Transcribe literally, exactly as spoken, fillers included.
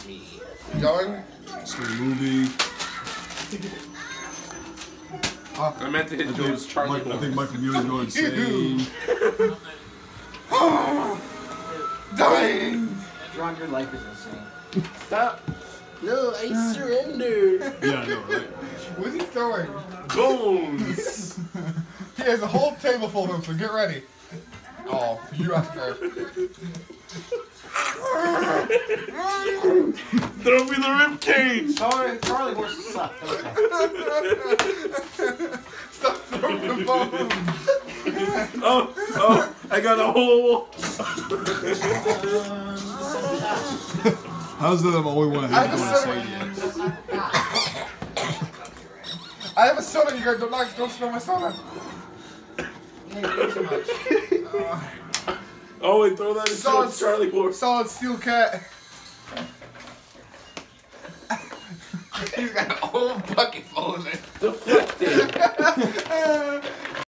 me. Going? See the movie. Uh, I meant to hit Joe's Charlie. Michael, I think Michael Muir's going insane. Dying! Ron, your life is insane. Stop. No, I surrendered. Yeah, I know, right? What's he throwing? Bones. He has a whole table full of them, so get ready. Oh, you after. Throw me the rib cage. Sorry, Charlie horses suck. Okay. Stop throwing the bones. Oh, oh, I got a hole. How's that I'm the only one I that have a has soda. going I have a soda, you guys don't like, don't smell my soda. Yeah, you do too much. Oh, wait, throw that in Solid- Charlie horse. Solid steel cat. He's got a whole bucket full of it. The fuck?